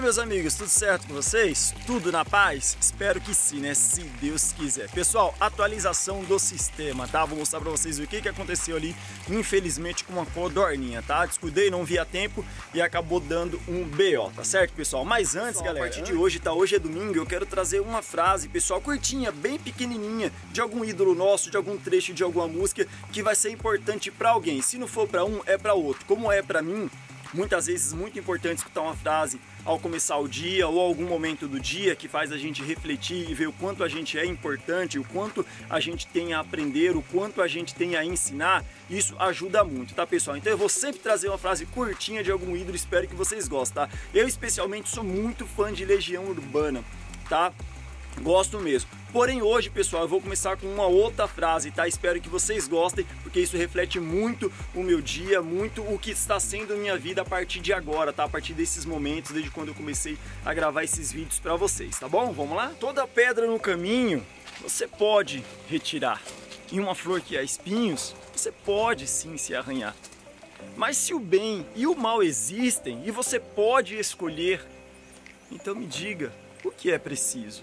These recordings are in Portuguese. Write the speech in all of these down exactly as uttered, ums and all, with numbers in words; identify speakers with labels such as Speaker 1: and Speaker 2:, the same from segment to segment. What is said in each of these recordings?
Speaker 1: meus amigos, tudo certo com vocês? Tudo na paz? Espero que sim, né? Se Deus quiser. Pessoal, atualização do sistema, tá? Vou mostrar pra vocês o que, que aconteceu ali, infelizmente, com uma codorninha, tá? Descuidei, não vi a tempo e acabou dando um B O, tá certo, pessoal? Mas antes, pessoal, galera, a partir de hoje, tá? Hoje é domingo, eu quero trazer uma frase, pessoal, curtinha, bem pequenininha, de algum ídolo nosso, de algum trecho de alguma música, que vai ser importante pra alguém. Se não for pra um, é pra outro. Como é pra mim, muitas vezes muito importante escutar uma frase ao começar o dia ou algum momento do dia que faz a gente refletir e ver o quanto a gente é importante, o quanto a gente tem a aprender, o quanto a gente tem a ensinar. Isso ajuda muito, tá, pessoal? Então eu vou sempre trazer uma frase curtinha de algum ídolo, espero que vocês gostem, tá? Eu especialmente sou muito fã de Legião Urbana, tá? Gosto mesmo. Porém hoje, pessoal, eu vou começar com uma outra frase, tá? Espero que vocês gostem, porque isso reflete muito o meu dia, muito o que está sendo a minha vida a partir de agora, tá? A partir desses momentos, desde quando eu comecei a gravar esses vídeos pra vocês, tá bom? Vamos lá? Toda pedra no caminho você pode retirar, e uma flor que há espinhos, você pode sim se arranhar. Mas se o bem e o mal existem, e você pode escolher, então me diga, o que é preciso?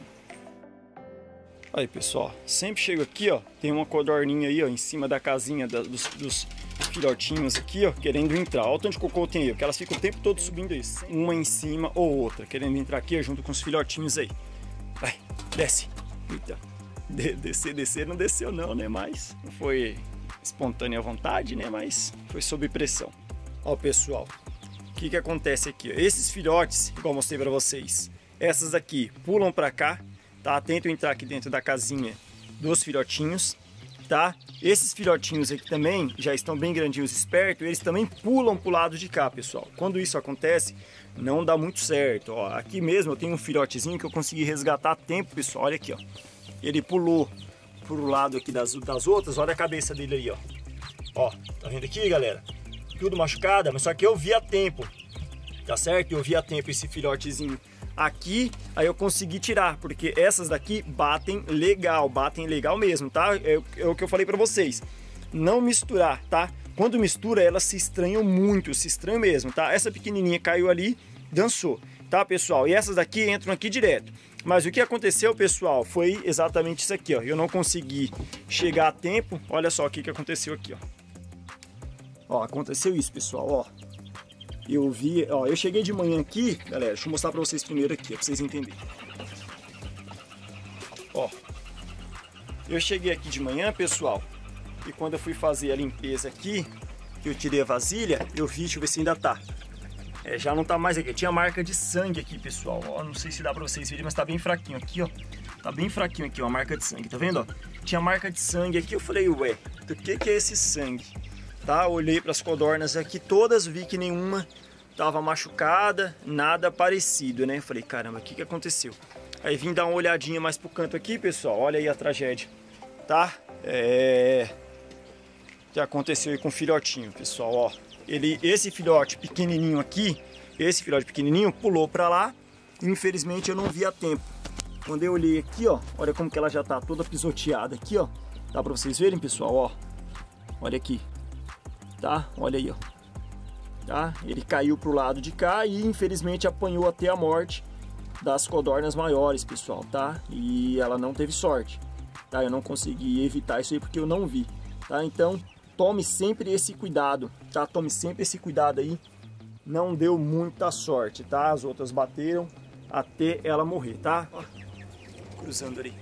Speaker 1: Aí, pessoal, sempre chego aqui, ó, tem uma codorninha aí, ó, em cima da casinha da, dos, dos filhotinhos aqui, ó, querendo entrar. Olha o tanto de cocô tem aí, porque elas ficam o tempo todo subindo aí, uma em cima ou outra, querendo entrar aqui, ó, junto com os filhotinhos aí. Vai, desce. Eita, de, descer, descer, não desceu não, né, mas não foi espontânea vontade, né, mas foi sob pressão. Ó, pessoal, o que que acontece aqui, ó? Esses filhotes, igual eu mostrei pra vocês, essas aqui pulam pra cá, tá? Tentam entrar aqui dentro da casinha dos filhotinhos, tá? Esses filhotinhos aqui também já estão bem grandinhos, espertos, eles também pulam pro lado de cá, pessoal. Quando isso acontece, não dá muito certo, ó. Aqui mesmo eu tenho um filhotezinho que eu consegui resgatar a tempo, pessoal, olha aqui, ó. Ele pulou pro lado aqui das, das outras, olha a cabeça dele aí, ó. Ó, tá vendo aqui, galera? Tudo machucada, mas só que eu vi a tempo, tá certo? Eu vi a tempo esse filhotezinho aqui, aí eu consegui tirar, porque essas daqui batem legal, batem legal mesmo, tá? É, é o que eu falei pra vocês, não misturar, tá? Quando mistura, elas se estranham muito, se estranham mesmo, tá? Essa pequenininha caiu ali, dançou, tá, pessoal? E essas daqui entram aqui direto. Mas o que aconteceu, pessoal, foi exatamente isso aqui, ó. Eu não consegui chegar a tempo, olha só o que que aconteceu aqui, ó. Ó, aconteceu isso, pessoal, ó. Eu vi, ó, eu cheguei de manhã aqui, galera, deixa eu mostrar pra vocês primeiro aqui, ó, pra vocês entenderem. Ó, eu cheguei aqui de manhã, pessoal, e quando eu fui fazer a limpeza aqui, que eu tirei a vasilha, eu vi, deixa eu ver se ainda tá. É, já não tá mais aqui, tinha marca de sangue aqui, pessoal, ó, não sei se dá pra vocês verem, mas tá bem fraquinho aqui, ó. Tá bem fraquinho aqui, ó, a marca de sangue, tá vendo, ó? Tinha marca de sangue aqui, eu falei, ué, do que que é esse sangue? Tá, olhei para as codornas aqui todas, vi que nenhuma tava machucada, nada parecido, né? Falei, caramba, o que que aconteceu? Aí vim dar uma olhadinha mais pro canto aqui, pessoal, olha aí a tragédia, tá? É... O que aconteceu aí com o filhotinho, pessoal, ó. Ele, esse filhote pequenininho aqui, esse filhote pequenininho pulou para lá, e infelizmente eu não vi a tempo. Quando eu olhei aqui, ó, olha como que ela já tá toda pisoteada aqui, ó. Dá para vocês verem, pessoal, ó. Olha aqui. Tá? Olha aí, ó. Tá? Ele caiu pro lado de cá e infelizmente apanhou até a morte das codornas maiores, pessoal, tá? E ela não teve sorte, tá? Eu não consegui evitar isso aí porque eu não vi, tá? Então, tome sempre esse cuidado, tá? Tome sempre esse cuidado aí. Não deu muita sorte, tá? As outras bateram até ela morrer, tá? Ó, cruzando ali.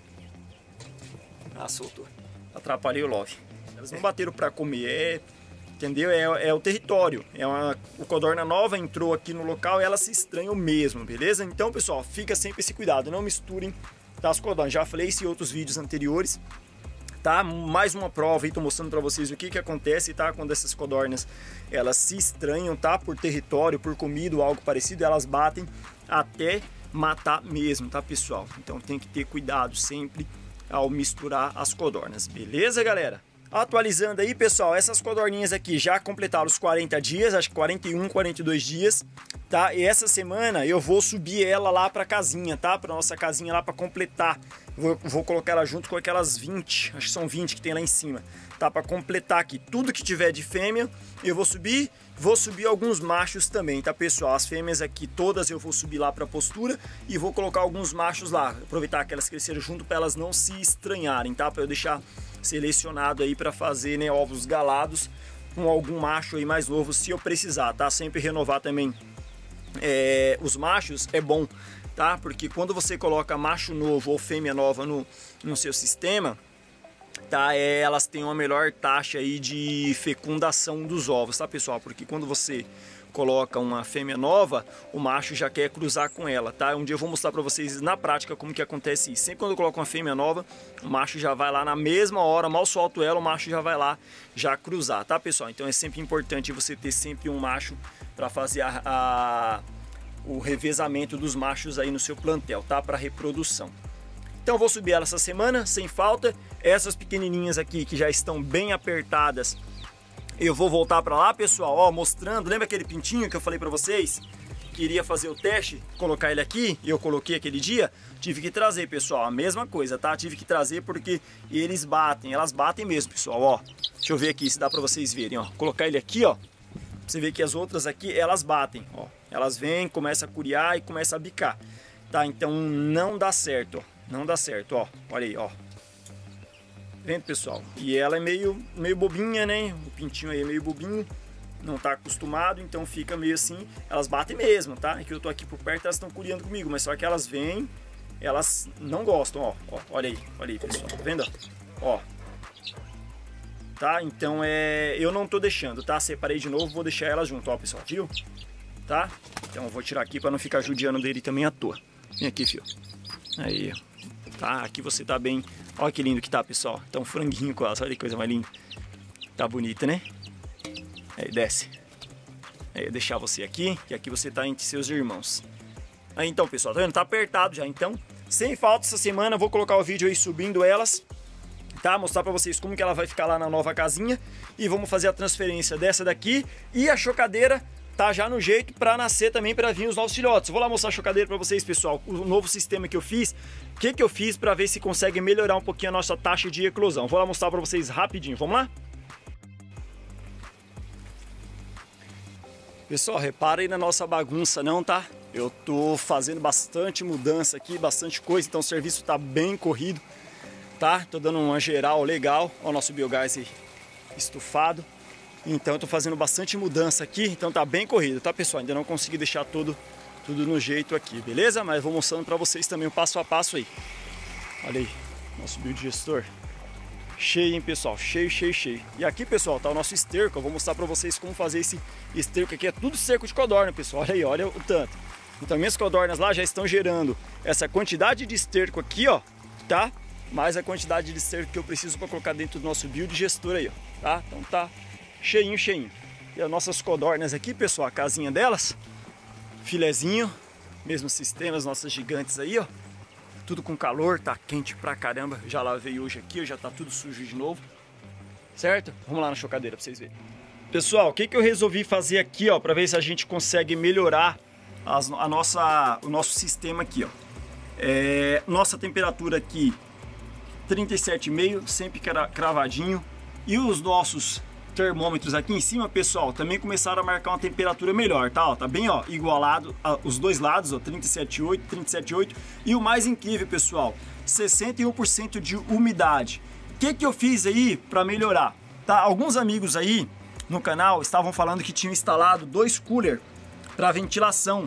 Speaker 1: Ah, soltou. Atrapalhei o love. Elas não bateram pra comer, é... Entendeu? É, é o território. É uma, o codorna nova entrou aqui no local e ela se estranham mesmo, beleza? Então, pessoal, fica sempre esse cuidado. Não misturem, tá, as codornas. Já falei isso em outros vídeos anteriores, tá? Mais uma prova aí, tô mostrando pra vocês o que que acontece, tá? Quando essas codornas, elas se estranham, tá? Por território, por comida ou algo parecido, elas batem até matar mesmo, tá, pessoal? Então tem que ter cuidado sempre ao misturar as codornas, beleza, galera? Atualizando aí, pessoal, essas codorninhas aqui já completaram os quarenta dias, acho que quarenta e um, quarenta e dois dias, tá? E essa semana eu vou subir ela lá pra casinha, tá? Pra nossa casinha lá pra completar Vou, vou colocar ela junto com aquelas vinte, acho que são vinte que tem lá em cima, tá? Para completar aqui tudo que tiver de fêmea, eu vou subir, vou subir alguns machos também, tá, pessoal? As fêmeas aqui todas eu vou subir lá para postura e vou colocar alguns machos lá, aproveitar que elas cresceram junto para elas não se estranharem, tá? Para eu deixar selecionado aí para fazer, né, ovos galados com algum macho aí mais novo se eu precisar, tá? Sempre renovar também é, os machos é bom, tá? Porque quando você coloca macho novo ou fêmea nova no, no seu sistema, tá? É, elas têm uma melhor taxa aí de fecundação dos ovos, tá, pessoal? Porque quando você coloca uma fêmea nova, o macho já quer cruzar com ela, tá? Um dia eu vou mostrar para vocês na prática como que acontece isso. Sempre quando eu coloco uma fêmea nova, o macho já vai lá na mesma hora, mal solto ela, o macho já vai lá já cruzar, tá, pessoal? Então é sempre importante você ter sempre um macho para fazer a, a, o revezamento dos machos aí no seu plantel, tá? Para reprodução. Então eu vou subir ela essa semana, sem falta. Essas pequenininhas aqui que já estão bem apertadas, eu vou voltar para lá, pessoal, ó, mostrando. Lembra aquele pintinho que eu falei para vocês? Que iria fazer o teste, colocar ele aqui, e eu coloquei aquele dia? Tive que trazer, pessoal, a mesma coisa, tá? Tive que trazer porque eles batem, elas batem mesmo, pessoal, ó. Deixa eu ver aqui se dá para vocês verem, ó. Colocar ele aqui, ó. Você vê que as outras aqui, elas batem, ó. Elas vêm, começam a curiar e começam a bicar, tá? Então não dá certo, ó. Não dá certo, ó. Olha aí, ó. Vendo, pessoal? E ela é meio, meio bobinha, né? O pintinho aí é meio bobinho, não tá acostumado, então fica meio assim. Elas batem mesmo, tá? É que eu tô aqui por perto, elas estão curiando comigo, mas só que elas vêm, elas não gostam, ó. Ó, olha aí, olha aí, pessoal, tá vendo? Ó. Tá? Então é, eu não tô deixando, tá? Separei de novo, vou deixar elas junto, ó, pessoal, viu? Tá? Então eu vou tirar aqui para não ficar judiando dele também à toa. Vem aqui, filho. Aí, tá? Aqui você tá bem. Olha que lindo que tá, pessoal. Tá um franguinho com elas. Olha que coisa mais linda. Tá bonita, né? Aí, desce. Aí, deixar você aqui, que aqui você tá entre seus irmãos. Aí, então, pessoal, tá vendo? Tá apertado já. Então, sem falta, essa semana eu vou colocar o vídeo aí subindo elas, tá? Mostrar pra vocês como que ela vai ficar lá na nova casinha. E vamos fazer a transferência dessa daqui. E a chocadeira tá já no jeito para nascer também, para vir os novos filhotes. Vou lá mostrar a chocadeira para vocês, pessoal, o novo sistema que eu fiz. O que que eu fiz para ver se consegue melhorar um pouquinho a nossa taxa de eclosão. Vou lá mostrar para vocês rapidinho, vamos lá? Pessoal, reparem na nossa bagunça não, tá? Eu tô fazendo bastante mudança aqui, bastante coisa, então o serviço tá bem corrido, tá? Tô dando uma geral legal. Olha o nosso biogás aí estufado. Então eu tô fazendo bastante mudança aqui, então tá bem corrido, tá, pessoal? Ainda não consegui deixar tudo, tudo no jeito aqui, beleza? Mas vou mostrando pra vocês também o passo a passo aí. Olha aí, nosso biodigestor. Cheio, hein, pessoal? Cheio, cheio, cheio. E aqui, pessoal, tá o nosso esterco. Eu vou mostrar pra vocês como fazer esse esterco aqui. É tudo esterco de codorna, pessoal. Olha aí, olha o tanto. Então minhas codornas lá já estão gerando essa quantidade de esterco aqui, ó, tá? Mais a quantidade de esterco que eu preciso pra colocar dentro do nosso biodigestor aí, ó, tá? Então tá cheinho, cheinho. E as nossas codornas aqui, pessoal, a casinha delas, filezinho, mesmo sistema, as nossas gigantes aí, ó. Tudo com calor, tá quente pra caramba. Já lavei hoje aqui, já tá tudo sujo de novo. Certo? Vamos lá na chocadeira pra vocês verem. Pessoal, o que que eu resolvi fazer aqui, ó, pra ver se a gente consegue melhorar as, a nossa, o nosso sistema aqui, ó. É, nossa temperatura aqui, trinta e sete vírgula cinco, sempre cravadinho. E os nossos termômetros aqui em cima, pessoal, também começaram a marcar uma temperatura melhor, tá? Ó, tá bem, ó, igualado a, os dois lados, ó, trinta e sete vírgula oito, trinta e sete vírgula oito. E o mais incrível, pessoal, sessenta e um por cento de umidade. O que que eu fiz aí para melhorar? Tá? Alguns amigos aí no canal estavam falando que tinham instalado dois coolers para ventilação,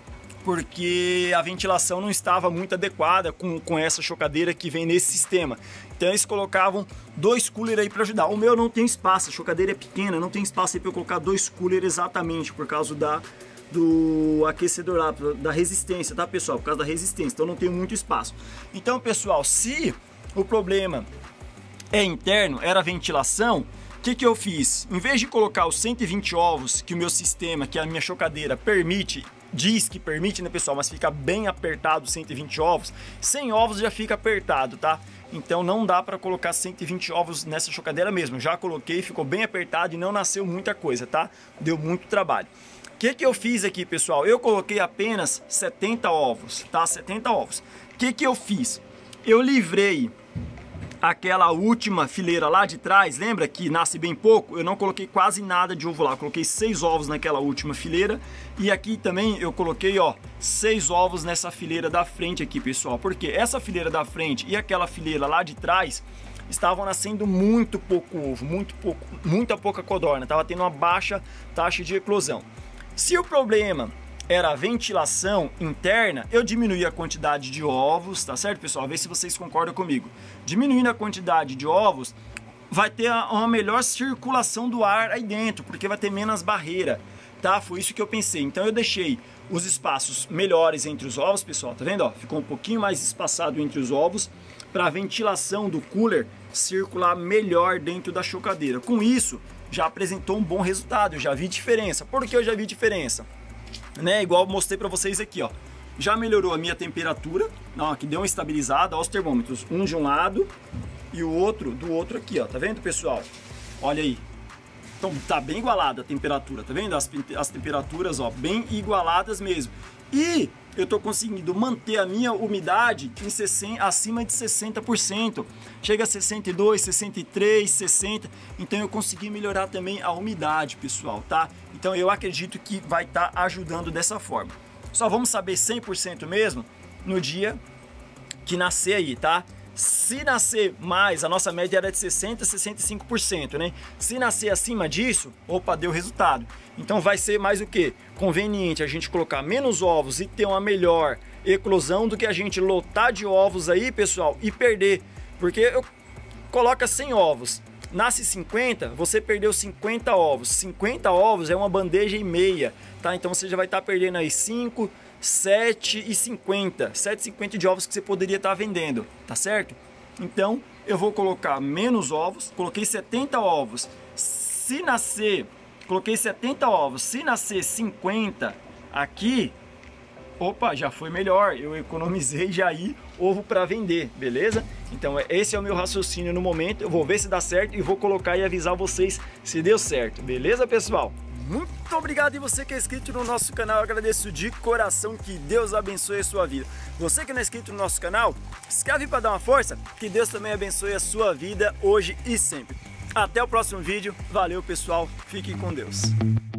Speaker 1: porque a ventilação não estava muito adequada com, com essa chocadeira que vem nesse sistema. Então eles colocavam dois coolers aí para ajudar. O meu não tem espaço, a chocadeira é pequena, não tem espaço aí para eu colocar dois coolers exatamente, por causa da, do aquecedor lá, da resistência, tá, pessoal? Por causa da resistência, então não tem muito espaço. Então, pessoal, se o problema é interno, era a ventilação, o que que eu fiz? Em vez de colocar os cento e vinte ovos que o meu sistema, que a minha chocadeira permite, diz que permite, né, pessoal, mas fica bem apertado cento e vinte ovos, cem ovos já fica apertado, tá? Então não dá para colocar cento e vinte ovos nessa chocadeira mesmo. Já coloquei, ficou bem apertado e não nasceu muita coisa, tá? Deu muito trabalho. O que que eu fiz aqui, pessoal? Eu coloquei apenas setenta ovos, tá? setenta ovos. O que que eu fiz? eu livrei aquela última fileira lá de trás, lembra que nasce bem pouco? Eu não coloquei quase nada de ovo lá, eu coloquei seis ovos naquela última fileira. E aqui também eu coloquei, ó, seis ovos nessa fileira da frente aqui, pessoal. Porque essa fileira da frente e aquela fileira lá de trás estavam nascendo muito pouco ovo, muito pouco, muita pouca codorna, tava tendo uma baixa taxa de eclosão. Se o problema era a ventilação interna, eu diminuí a quantidade de ovos, tá certo, pessoal? Vê se vocês concordam comigo. Diminuindo a quantidade de ovos, vai ter uma melhor circulação do ar aí dentro, porque vai ter menos barreira, tá? Foi isso que eu pensei. Então eu deixei os espaços melhores entre os ovos, pessoal, tá vendo? Ó, ficou um pouquinho mais espaçado entre os ovos, para a ventilação do cooler circular melhor dentro da chocadeira. Com isso, já apresentou um bom resultado, eu já vi diferença. Por que eu já vi diferença? Né, igual eu mostrei para vocês aqui, ó. Já melhorou a minha temperatura, ó, que deu uma estabilizada, ó, os termômetros, um de um lado e o outro do outro aqui, ó. Tá vendo, pessoal? Olha aí. Então tá bem igualada a temperatura, tá vendo? As, as temperaturas, ó, bem igualadas mesmo. E eu tô conseguindo manter a minha umidade em sessenta, acima de sessenta por cento. Chega a sessenta e dois, sessenta e três, sessenta. Então eu consegui melhorar também a umidade, pessoal, tá? Então eu acredito que vai estar tá ajudando dessa forma. Só vamos saber cem por cento mesmo no dia que nascer aí, tá? Se nascer mais, a nossa média era de sessenta, sessenta e cinco por cento, né? Se nascer acima disso, opa, deu resultado. Então vai ser mais o que? Conveniente a gente colocar menos ovos e ter uma melhor eclosão do que a gente lotar de ovos aí, pessoal, e perder. Porque eu coloca cem ovos, nasce cinquenta, você perdeu cinquenta ovos. cinquenta ovos é uma bandeja e meia, tá? Então você já vai estar tá perdendo aí cinco, sete e cinquenta. sete e cinquenta de ovos que você poderia estar tá vendendo, tá certo? Então eu vou colocar menos ovos, coloquei setenta ovos. Se nascer, coloquei setenta ovos, se nascer cinquenta aqui, opa, já foi melhor, eu economizei já aí ovo para vender, beleza? Então esse é o meu raciocínio no momento, eu vou ver se dá certo e vou colocar e avisar vocês se deu certo, beleza, pessoal? Muito obrigado, e você que é inscrito no nosso canal, eu agradeço de coração, que Deus abençoe a sua vida. Você que não é inscrito no nosso canal, inscreve para dar uma força, que Deus também abençoe a sua vida hoje e sempre. Até o próximo vídeo, valeu pessoal, fiquem com Deus.